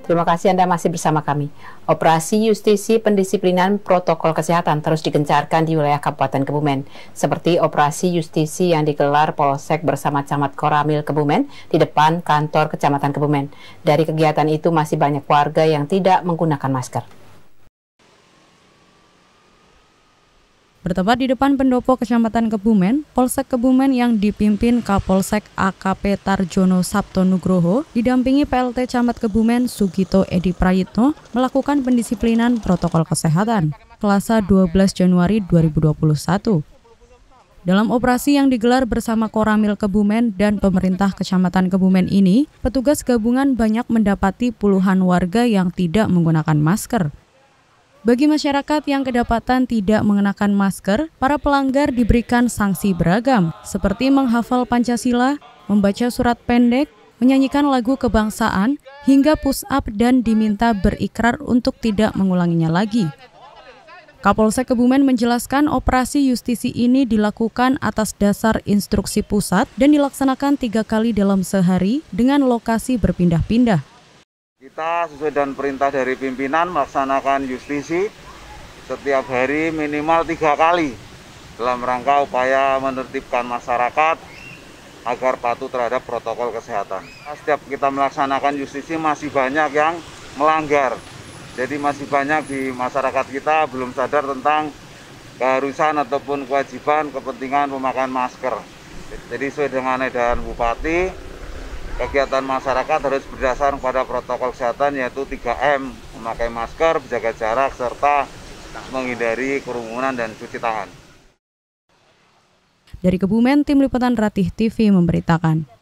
Terima kasih Anda masih bersama kami. Operasi Justisi Pendisiplinan Protokol Kesehatan terus digencarkan di wilayah Kabupaten Kebumen, seperti operasi justisi yang digelar Polsek bersama Camat Koramil Kebumen di depan kantor Kecamatan Kebumen. Dari kegiatan itu masih banyak warga yang tidak menggunakan masker. Bertempat di depan pendopo Kecamatan Kebumen, Polsek Kebumen yang dipimpin Kapolsek AKP Tarjono Sabto Nugroho didampingi PLT Camat Kebumen Sugito Edi Prayitno melakukan pendisiplinan protokol kesehatan Selasa 12 Januari 2021. Dalam operasi yang digelar bersama Koramil Kebumen dan pemerintah Kecamatan Kebumen ini, petugas gabungan banyak mendapati puluhan warga yang tidak menggunakan masker. Bagi masyarakat yang kedapatan tidak mengenakan masker, para pelanggar diberikan sanksi beragam, seperti menghafal Pancasila, membaca surat pendek, menyanyikan lagu kebangsaan, hingga push up dan diminta berikrar untuk tidak mengulanginya lagi. Kapolsek Kebumen menjelaskan operasi justisi ini dilakukan atas dasar instruksi pusat dan dilaksanakan 3 kali dalam sehari dengan lokasi berpindah-pindah. Kita sesuai dengan perintah dari pimpinan melaksanakan justisi setiap hari minimal 3 kali dalam rangka upaya menertibkan masyarakat agar patuh terhadap protokol kesehatan. Setiap kita melaksanakan justisi masih banyak yang melanggar. Jadi masih banyak di masyarakat kita belum sadar tentang keharusan ataupun kewajiban kepentingan pemakaian masker. Jadi sesuai dengan edaran Bupati, kegiatan masyarakat harus berdasar pada protokol kesehatan yaitu 3M, memakai masker, menjaga jarak, serta menghindari kerumunan dan cuci tangan. Dari Kebumen, Tim Liputan Ratih TV memberitakan.